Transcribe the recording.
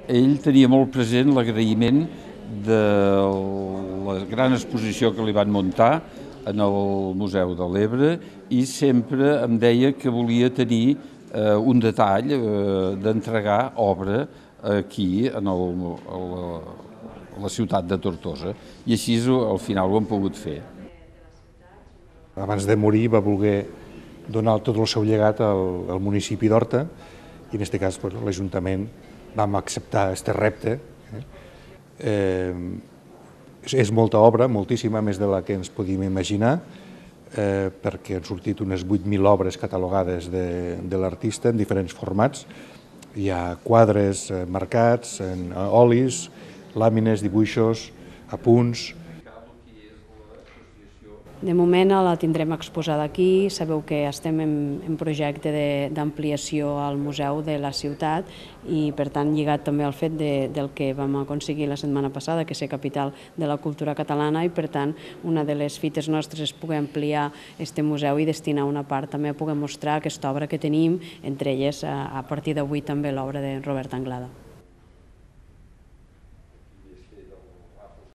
ell tenia molt present l'agraïment de la gran exposició que li van muntar en el Museu de l'Ebre i sempre em deia que volia tenir un detall d'entregar obra aquí a la ciutat de Tortosa i així al final ho hem pogut fer. Abans de morir va voler donar tot el seu llegat al municipi d'Horta i en aquest cas l'Ajuntament vam acceptar aquest repte. És molta obra, moltíssima, més de la que ens podíem imaginar, perquè han sortit unes 8.000 obres catalogades de l'artista en diferents formats. Hi ha quadres marcats, en olis, làmines, dibuixos, apunts. De moment la tindrem exposada aquí, sabeu que estem en projecte d'ampliació al museu de la ciutat i per tant lligat també al fet del que vam aconseguir la setmana passada, que és capital de la cultura catalana i per tant una de les fites nostres és poder ampliar aquest museu i destinar una part també a poder mostrar aquesta obra que tenim, entre elles a partir d'avui també l'obra de Robert Anglada.